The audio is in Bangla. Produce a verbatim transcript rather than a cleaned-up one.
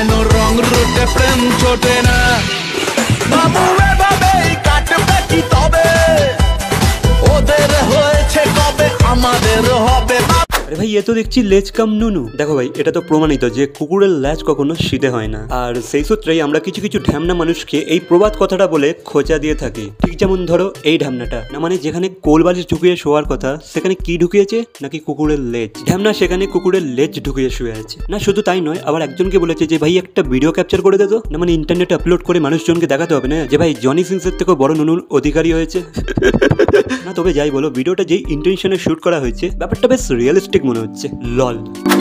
কেন রং রুটে প্রেম ছোটে না বাবু এভাবেই কাটবে কি তবে ওদের হয়েছে কবে আমাদের হবে আরে ভাই এ তো দেখছি লেজ কাম নুনু। দেখো ভাই এটা তো প্রমাণিত যে কুকুরের লেজ কখনো শীতে হয় না, আর সেই সূত্রেই আমরা কিছু কিছু ঢ্যামনা মানুষকে এই প্রবাদ কথাটা বলে খোঁচা দিয়ে থাকি। ঠিক যেমন ধরো এই ঢ্যামনাটা, না মানে যেখানে কোল বালিশ ঢুকিয়ে শোয়ার কথা সেখানে কি ঢুকিয়েছে নাকি কুকুরের লেজ। ঢ্যামনা সেখানে কুকুরের লেজ ঢুকিয়ে শুয়ে আছে। না শুধু তাই নয়, আবার একজনকে বলেছে যে ভাই একটা ভিডিও ক্যাপচার করে দে তো, না মানে ইন্টারনেটে আপলোড করে মানুষজনকে দেখাতে হবে না যে ভাই জনি সিংসের থেকেও বড় নুনুর অধিকারী হয়েছে। না তবে যাই বলো, ভিডিওটা যেই ইন্টেনশনে শুট করা হয়েছে ব্যাপারটা বেশ রিয়েলিস্টিক মনে হচ্ছে। লল।